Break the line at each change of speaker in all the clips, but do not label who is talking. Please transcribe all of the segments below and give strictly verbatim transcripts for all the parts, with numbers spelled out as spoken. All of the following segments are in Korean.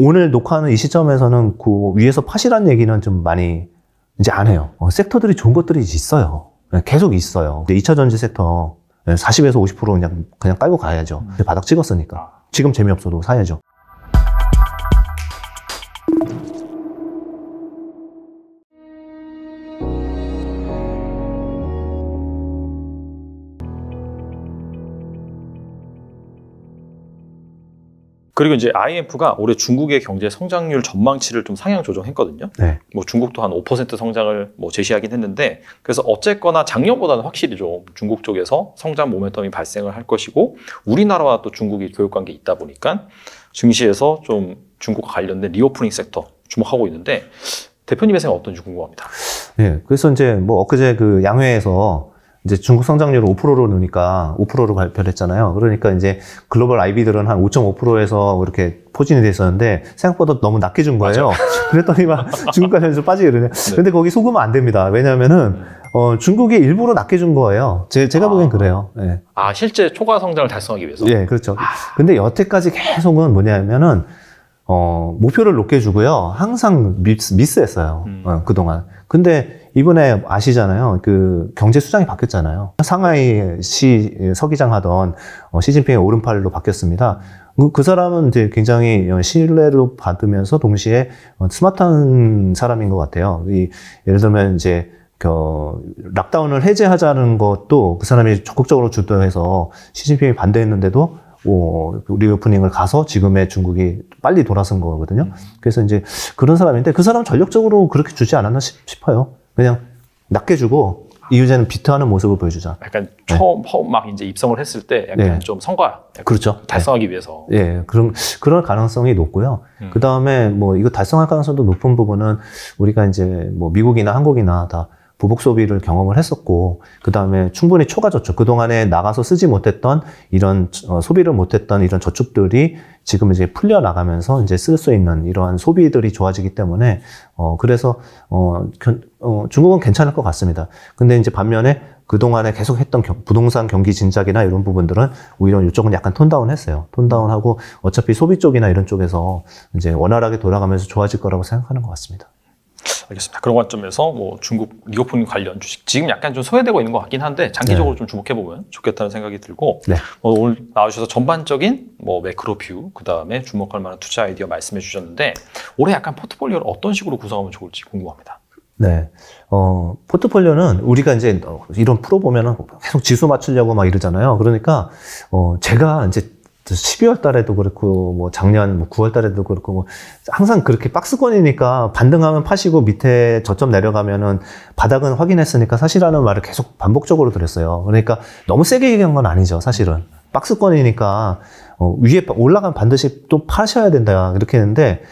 오늘 녹화하는 이 시점에서는 그 위에서 파시란 얘기는 좀 많이 이제 안 해요. 어, 섹터들이 좋은 것들이 있어요. 계속 있어요. 이 차 전지 섹터 사십에서 오십 퍼센트 그냥 그냥 깔고 가야죠. 바닥 찍었으니까. 지금 재미없어도 사야죠.
그리고 이제 아이엠에프가 올해 중국의 경제 성장률 전망치를 좀 상향 조정했거든요. 네. 뭐 중국도 한 오 퍼센트 성장을 뭐 제시하긴 했는데, 그래서 어쨌거나 작년보다는 확실히 좀 중국 쪽에서 성장 모멘텀이 발생을 할 것이고, 우리나라와 또 중국이 교육 관계 있다 보니까 증시에서 좀 중국과 관련된 리오프닝 sek터 주목하고 있는데, 대표님의 생각 어떤지 궁금합니다.
네, 그래서 이제 뭐 엊그제 그 양회에서 이제 중국 성장률을 오 퍼센트로 넣으니까 오 퍼센트로 발표를 했잖아요. 그러니까 이제 글로벌 아이비들은 한 오 점 오 퍼센트에서 이렇게 포진이 돼 있었는데 생각보다 너무 낮게 준 거예요. 그랬더니 막 중국 관련해서 빠지게 그러네. 네. 근데 거기 속으면 안 됩니다. 왜냐면은 어, 중국이 일부러 낮게 준 거예요. 제, 제가 아, 보기엔 그래요. 네.
아, 실제 초과 성장을 달성하기 위해서?
예, 네, 그렇죠. 아. 근데 여태까지 계속은 뭐냐면은 어, 목표를 높게 주고요. 항상 미스, 미스했어요. 음. 어, 그동안. 근데 이번에 아시잖아요. 그 경제 수장이 바뀌었잖아요. 상하이시 서기장 하던 어, 시진핑의 오른팔로 바뀌었습니다. 그, 그 사람은 이제 굉장히 신뢰를 받으면서 동시에 어, 스마트한 사람인 것 같아요. 이, 예를 들면 이제 그 락다운을 해제하자는 것도 그 사람이 적극적으로 주도해서 시진핑이 반대했는데도 오, 리오프닝을 가서 지금의 중국이 빨리 돌아선 거거든요. 그래서 이제 그런 사람인데 그 사람은 전력적으로 그렇게 주지 않았나 싶어요. 그냥 낮게 주고 이후제는 비트하는 모습을 보여주자.
약간 처음 네. 막 이제 입성을 했을 때 약간 네. 좀 성과
그렇죠.
달성하기
네.
위해서.
예, 네. 그런 그런 가능성이 높고요. 음. 그 다음에 뭐 이거 달성할 가능성도 높은 부분은 우리가 이제 뭐 미국이나 한국이나 다 보복 소비를 경험을 했었고, 그 다음에 충분히 초과저축, 그동안에 나가서 쓰지 못했던 이런 어, 소비를 못했던 이런 저축들이 지금 이제 풀려나가면서 이제 쓸 수 있는 이러한 소비들이 좋아지기 때문에, 어, 그래서, 어, 견, 어, 중국은 괜찮을 것 같습니다. 근데 이제 반면에 그동안에 계속 했던 경, 부동산 경기 진작이나 이런 부분들은 오히려 이쪽은 약간 톤다운 했어요. 톤다운하고 어차피 소비 쪽이나 이런 쪽에서 이제 원활하게 돌아가면서 좋아질 거라고 생각하는 것 같습니다.
알겠습니다. 그런 관점에서 뭐 중국 리오프닝 관련 주식 지금 약간 좀 소외되고 있는 것 같긴 한데 장기적으로 네. 좀 주목해 보면 좋겠다는 생각이 들고 네. 어, 오늘 나와주셔서 전반적인 뭐 매크로 뷰, 그 다음에 주목할 만한 투자 아이디어 말씀해 주셨는데 올해 약간 포트폴리오를 어떤 식으로 구성하면 좋을지 궁금합니다.
네, 어 포트폴리오는 우리가 이제 이런 프로 보면은 계속 지수 맞추려고 막 이러잖아요. 그러니까 어 제가 이제 십이월 달에도 그렇고, 뭐, 작년, 뭐, 구월 달에도 그렇고, 뭐, 항상 그렇게 박스권이니까 반등하면 파시고 밑에 저점 내려가면은 바닥은 확인했으니까 사실하는 말을 계속 반복적으로 드렸어요. 그러니까 너무 세게 얘기한 건 아니죠, 사실은. 박스권이니까, 어, 위에 올라가면 반드시 또 파셔야 된다, 이렇게 했는데,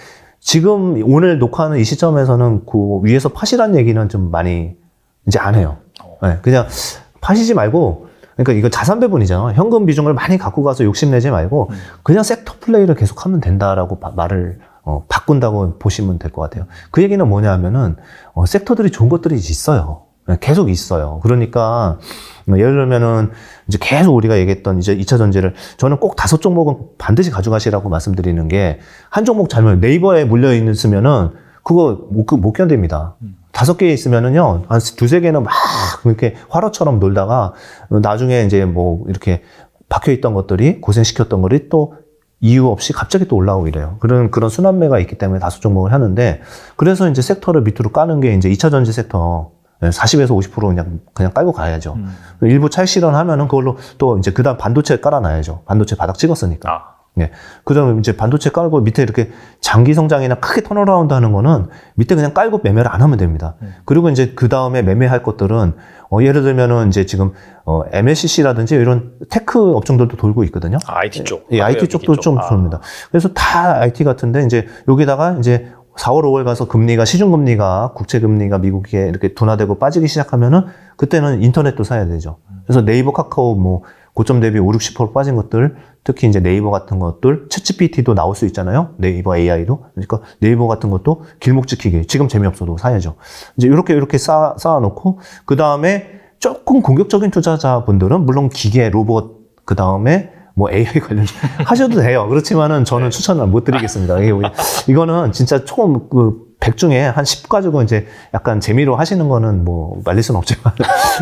지금 오늘 녹화하는 이 시점에서는 그 위에서 파시란 얘기는 좀 많이 이제 안 해요. 네, 그냥 파시지 말고, 그러니까 이거 자산 배분이잖아요. 현금 비중을 많이 갖고 가서 욕심내지 말고 그냥 섹터 플레이를 계속하면 된다라고 바, 말을 어, 바꾼다고 보시면 될 것 같아요. 그 얘기는 뭐냐 하면은 어, 섹터들이 좋은 것들이 있어요. 계속 있어요. 그러니까 예를 들면은 이제 계속 우리가 얘기했던 이제 이 차 전지를 저는 꼭 다섯 종목은 반드시 가져가시라고 말씀드리는 게 한 종목 잘못 네이버에 물려 있으면은 그거 못, 못 견딥니다. 음. 다섯 개 있으면은요, 한 두세 개는 막 이렇게 화로처럼 놀다가 나중에 이제 뭐 이렇게 박혀있던 것들이 고생시켰던 것이 또 이유 없이 갑자기 또 올라오고 이래요. 그런, 그런 순환매가 있기 때문에 다섯 종목을 하는데, 그래서 이제 섹터를 밑으로 까는 게 이제 이 차 전지 섹터 사십에서 오십 퍼센트 그냥, 그냥 깔고 가야죠. 음. 일부 찰실현 하면은 그걸로 또 이제 그 다음 반도체 깔아놔야죠. 반도체 바닥 찍었으니까. 아. 네. 그 다음에 이제 반도체 깔고 밑에 이렇게 장기 성장이나 크게 턴어라운드 하는 거는 밑에 그냥 깔고 매매를 안 하면 됩니다. 음. 그리고 이제 그 다음에 매매할 것들은, 어, 예를 들면은 이제 지금, 어, 엠에스씨씨라든지 이런 테크 업종들도 돌고 있거든요.
아, 아이티 쪽.
예, 아이티 쪽도 쪽. 좀 아. 좋습니다. 그래서 다 아이티 같은데 이제 여기다가 이제 사월, 오월 가서 금리가, 시중금리가, 국채금리가 미국에 이렇게 둔화되고 빠지기 시작하면은 그때는 인터넷도 사야 되죠. 그래서 네이버, 카카오 뭐, 고점 대비 오십, 육십 퍼센트 빠진 것들, 특히 이제 네이버 같은 것들, 챗지피티도 나올 수 있잖아요. 네이버 에이아이도. 그러니까 네이버 같은 것도 길목 지키기. 지금 재미없어도 사야죠. 이제 이렇게 이렇게 쌓아, 쌓아놓고, 그 다음에 조금 공격적인 투자자분들은 물론 기계, 로봇, 그 다음에 뭐 에이아이 관련주 하셔도 돼요. 그렇지만은 저는 네. 추천을 못 드리겠습니다. 이거는 진짜 조금 그 백 중에 한 십 가지고 이제 약간 재미로 하시는 거는 뭐 말릴 수는 없지만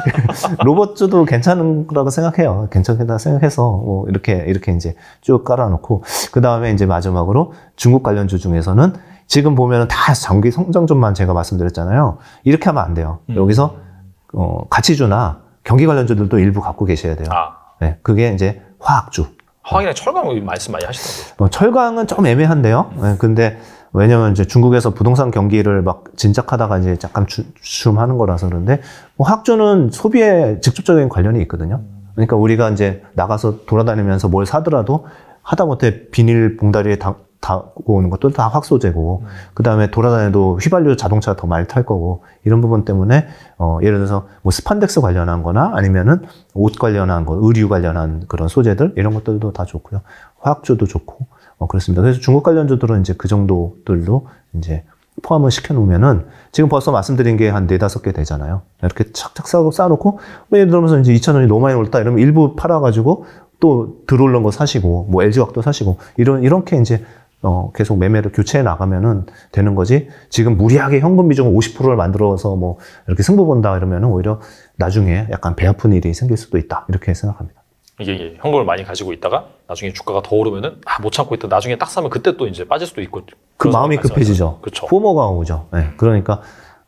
로봇주도 괜찮은 거라고 생각해요. 괜찮다 생각해서 뭐 이렇게 이렇게 이제 쭉 깔아놓고 그 다음에 이제 마지막으로 중국 관련주 중에서는 지금 보면은 다 장기 성장주만 제가 말씀드렸잖아요. 이렇게 하면 안 돼요. 음. 여기서 어, 가치주나 경기 관련주들도 일부 갖고 계셔야 돼요. 아. 네, 그게 이제 화학주.
화학이랑 철강 말씀 많이 하시더라고요.
뭐 철강은 좀 애매한데요. 네, 근데 왜냐면 이제 중국에서 부동산 경기를 막 진작하다가 이제 잠깐 주춤하는 거라서 그런데 뭐 화학주는 소비에 직접적인 관련이 있거든요. 그러니까 우리가 이제 나가서 돌아다니면서 뭘 사더라도 하다못해 비닐 봉다리에 다, 타고 오는 것도 다 화학소재고, 음. 그 다음에 돌아다녀도 휘발유 자동차 더 많이 탈 거고, 이런 부분 때문에, 어, 예를 들어서 뭐 스판덱스 관련한 거나 아니면은 옷 관련한 거, 의류 관련한 그런 소재들, 이런 것들도 다 좋고요. 화학주도 좋고, 어, 그렇습니다. 그래서 중국 관련주들은 이제 그 정도들도 이제 포함을 시켜놓으면은 지금 벌써 말씀드린 게 한 네다섯 개 되잖아요. 이렇게 착착 싸고 쌓아놓고, 뭐 예를 들어서 이제 이천 원이 너무 많이 올랐다 이러면 일부 팔아가지고 또 들어올른 거 사시고, 뭐 엘지화학도 사시고, 이런, 이렇게 이제 어, 계속 매매를 교체해 나가면은 되는 거지. 지금 무리하게 현금 비중 오십 퍼센트를 만들어서 뭐 이렇게 승부 본다 이러면은 오히려 나중에 약간 배 아픈 일이 생길 수도 있다. 이렇게 생각합니다.
이게 현금을 많이 가지고 있다가 나중에 주가가 더 오르면은 아, 못 참고 있다. 나중에 딱 사면 그때 또 이제 빠질 수도 있고.
그 마음이 급해지죠.
그렇죠.
포모가 오죠. 네. 그러니까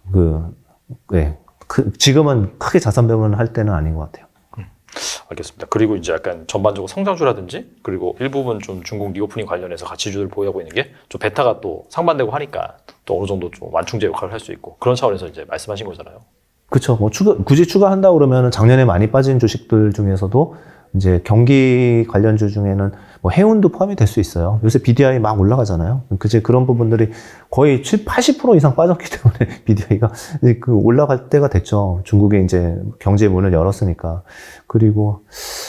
그, 네. 그 지금은 크게 자산 배분을 할 때는 아닌 것 같아요.
알겠습니다. 그리고 이제 약간 전반적으로 성장주라든지 그리고 일부분 좀 중국 리오프닝 관련해서 가치주들 보유하고 있는 게 좀 베타가 또 상반되고 하니까 또 어느 정도 좀 완충제 역할을 할 수 있고 그런 차원에서 이제 말씀하신 거잖아요.
그렇죠. 뭐 추가, 굳이 추가한다 그러면 작년에 많이 빠진 주식들 중에서도 이제 경기 관련주 중에는 뭐 해운도 포함이 될 수 있어요. 요새 비디아이 막 올라가잖아요. 그제 그런 부분들이 거의 칠십, 팔십 퍼센트 이상 빠졌기 때문에 비디아이가 그 올라갈 때가 됐죠. 중국에 이제 경제 문을 열었으니까. 그리고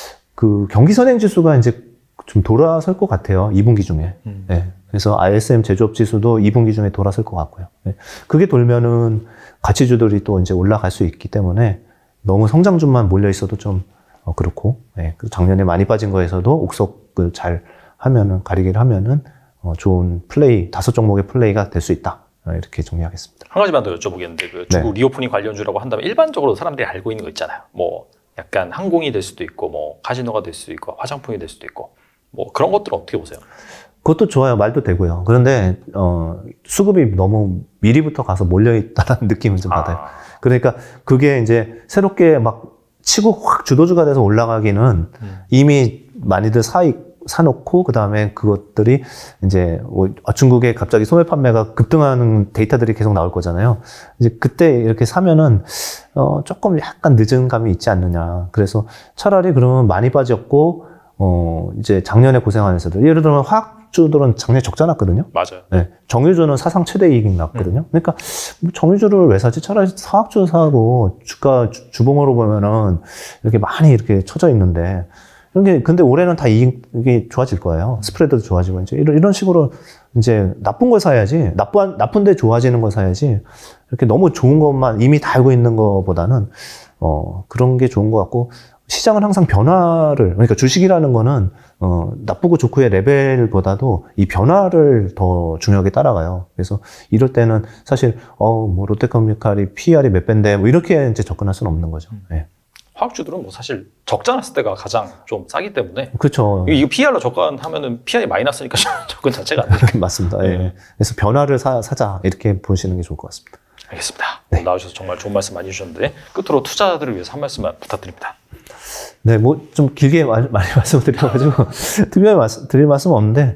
그 경기 선행 지수가 이제 좀 돌아설 것 같아요. 이 분기 중에. 음. 네. 그래서 아이에스엠 제조업 지수도 이 분기 중에 돌아설 것 같고요. 네. 그게 돌면은 가치주들이 또 이제 올라갈 수 있기 때문에 너무 성장주만 몰려 있어도 좀 어, 그렇고, 예, 작년에 많이 빠진 거에서도 옥석을 잘 하면은, 가리기를 하면은, 어, 좋은 플레이, 다섯 종목의 플레이가 될 수 있다. 어, 이렇게 정리하겠습니다.
한 가지만 더 여쭤보겠는데, 그 중국 네. 리오프닝 관련주라고 한다면 일반적으로 사람들이 알고 있는 거 있잖아요. 뭐, 약간 항공이 될 수도 있고, 뭐, 카지노가 될 수도 있고, 화장품이 될 수도 있고, 뭐, 그런 것들은 어떻게 보세요?
그것도 좋아요. 말도 되고요. 그런데, 어, 수급이 너무 미리부터 가서 몰려있다는 느낌을 좀 받아요. 아. 그러니까 그게 이제 새롭게 막 치고 확 주도주가 돼서 올라가기는 음. 이미 많이들 사, 사놓고, 그 다음에 그것들이 이제 뭐 중국에 갑자기 소매 판매가 급등하는 데이터들이 계속 나올 거잖아요. 이제 그때 이렇게 사면은, 어, 조금 약간 늦은 감이 있지 않느냐. 그래서 차라리 그러면 많이 빠졌고, 어, 이제 작년에 고생한 회사들. 예를 들면 화학주들은 작년에 적자 났거든요.
맞아요.
네. 정유주는 사상 최대 이익 났거든요. 음. 그러니까 정유주를 왜 사지? 차라리 화학주 사고 주가 주, 주봉으로 보면은 이렇게 많이 이렇게 쳐져 있는데 이런 게 근데 올해는 다 이익이 좋아질 거예요. 스프레드도 좋아지고 이제 이런 이런 식으로 이제 나쁜 걸 사야지. 나쁜 나쁜데 좋아지는 걸 사야지. 이렇게 너무 좋은 것만 이미 다 알고 있는 것보다는 어 그런 게 좋은 것 같고. 시장은 항상 변화를, 그러니까 주식이라는 거는, 어, 나쁘고 좋고의 레벨보다도 이 변화를 더 중요하게 따라가요. 그래서 이럴 때는 사실, 어, 뭐, 롯데케미칼이 피이알이 몇 배인데, 뭐, 이렇게 이제 접근할 수는 없는 거죠. 네.
화학주들은 뭐 사실 적자 났을 때가 가장 좀 싸기 때문에.
그렇죠.
이거 피이알로 접근하면은 피이알이 많이 났으니까 접근 자체가 안 돼요.
맞습니다. 네. 네. 그래서 변화를 사, 사자, 이렇게 보시는 게 좋을 것 같습니다.
알겠습니다. 네. 나오셔서 정말 좋은 말씀 많이 주셨는데, 끝으로 투자자들을 위해서 한 말씀만 부탁드립니다.
네, 뭐, 좀 길게 많이 말씀을 드려가지고, 특별히 말씀, 드릴 말씀은 없는데,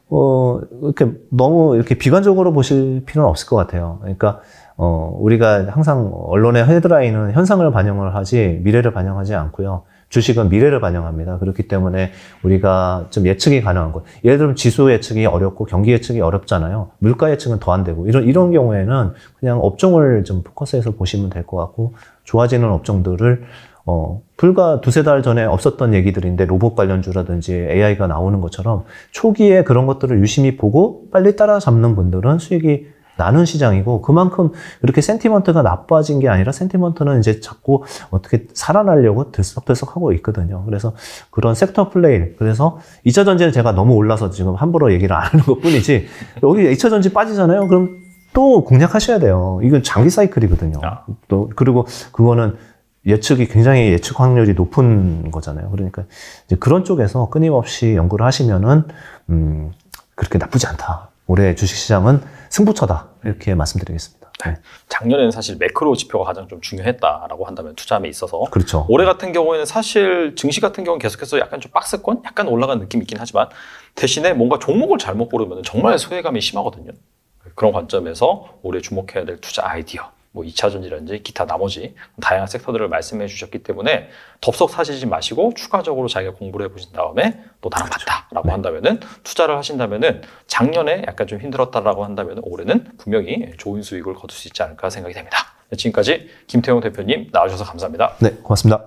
어, 이렇게 너무 이렇게 비관적으로 보실 필요는 없을 것 같아요. 그러니까, 어, 우리가 항상 언론의 헤드라인은 현상을 반영을 하지, 미래를 반영하지 않고요. 주식은 미래를 반영합니다. 그렇기 때문에 우리가 좀 예측이 가능한 것. 예를 들면 지수 예측이 어렵고 경기 예측이 어렵잖아요. 물가 예측은 더 안 되고. 이런, 이런 경우에는 그냥 업종을 좀 포커스해서 보시면 될 것 같고, 좋아지는 업종들을 어, 불과 두세 달 전에 없었던 얘기들인데 로봇 관련주라든지 에이아이가 나오는 것처럼 초기에 그런 것들을 유심히 보고 빨리 따라잡는 분들은 수익이 나는 시장이고 그만큼 이렇게 센티먼트가 나빠진 게 아니라 센티먼트는 이제 자꾸 어떻게 살아나려고 들썩들썩 하고 있거든요. 그래서 그런 섹터 플레이, 그래서 이 차 전지는 제가 너무 올라서 지금 함부로 얘기를 안 하는 것 뿐이지 여기 이 차 전지 빠지잖아요. 그럼 또 공략하셔야 돼요. 이건 장기 사이클이거든요.
아.
또 그리고 그거는 예측이 굉장히 예측 확률이 높은 거잖아요. 그러니까 이제 그런 쪽에서 끊임없이 연구를 하시면은 음, 그렇게 나쁘지 않다. 올해 주식시장은 승부처다. 이렇게 말씀드리겠습니다. 네.
작년에는 사실 매크로 지표가 가장 좀 중요했다라고 한다면 투자함에 있어서.
그렇죠.
올해 같은 경우에는 사실 증시 같은 경우는 계속해서 약간 좀 박스권, 약간 올라간 느낌이 있긴 하지만 대신에 뭔가 종목을 잘못 고르면 정말 소외감이 심하거든요. 그런 관점에서 올해 주목해야 될 투자 아이디어, 뭐 이 차 전지라든지 기타 나머지 다양한 섹터들을 말씀해 주셨기 때문에 덥석 사시지 마시고 추가적으로 자기가 공부를 해보신 다음에 또 나랑 같다라고 네. 한다면은 투자를 하신다면은 작년에 약간 좀 힘들었다라고 한다면 올해는 분명히 좋은 수익을 거둘 수 있지 않을까 생각이 됩니다. 지금까지 김태용 대표님 나와주셔서 감사합니다.
네, 고맙습니다.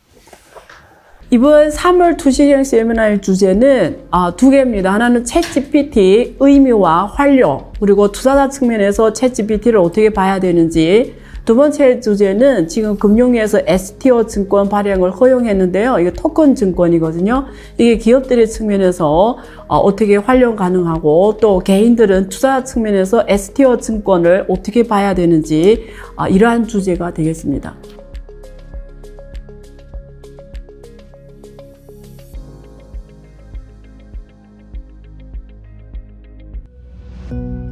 이번 삼월 투시형 세미나의 주제는 아, 두 개입니다. 하나는 챗지피티 의미와 활용, 그리고 투자자 측면에서 챗지피티를 어떻게 봐야 되는지. 두 번째 주제는 지금 금융위에서 에스티오 증권 발행을 허용했는데요. 이게 토큰 증권이거든요. 이게 기업들의 측면에서 어, 어떻게 활용 가능하고 또 개인들은 투자자 측면에서 에스티오 증권을 어떻게 봐야 되는지 어, 이러한 주제가 되겠습니다.
you